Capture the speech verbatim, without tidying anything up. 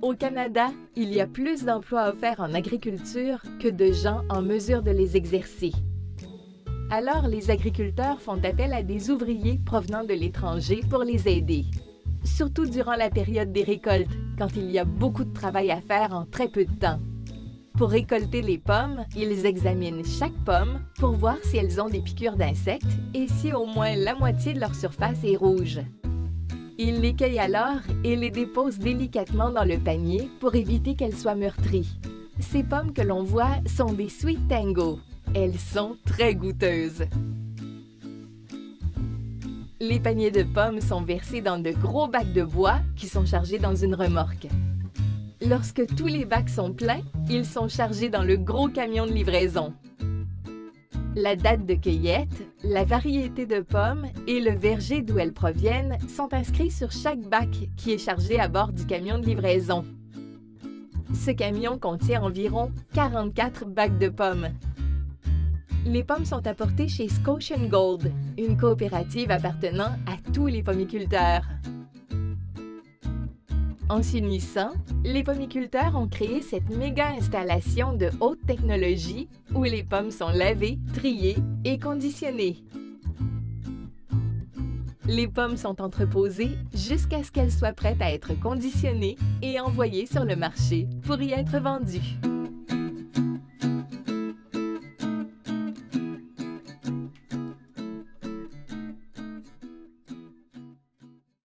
Au Canada, il y a plus d'emplois offerts en agriculture que de gens en mesure de les exercer. Alors, les agriculteurs font appel à des ouvriers provenant de l'étranger pour les aider, surtout durant la période des récoltes, quand il y a beaucoup de travail à faire en très peu de temps. Pour récolter les pommes, ils examinent chaque pomme pour voir si elles ont des piqûres d'insectes et si au moins la moitié de leur surface est rouge. Ils les cueillent alors et les déposent délicatement dans le panier pour éviter qu'elles soient meurtries. Ces pommes que l'on voit sont des Sweet Tango. Elles sont très goûteuses. Les paniers de pommes sont versés dans de gros bacs de bois qui sont chargés dans une remorque. Lorsque tous les bacs sont pleins, ils sont chargés dans le gros camion de livraison. La date de cueillette, la variété de pommes et le verger d'où elles proviennent sont inscrits sur chaque bac qui est chargé à bord du camion de livraison. Ce camion contient environ quarante-quatre bacs de pommes. Les pommes sont apportées chez Scotian Gold, une coopérative appartenant à tous les pommiculteurs. En s'unissant, les pommiculteurs ont créé cette méga installation de haute technologie où les pommes sont lavées, triées et conditionnées. Les pommes sont entreposées jusqu'à ce qu'elles soient prêtes à être conditionnées et envoyées sur le marché pour y être vendues.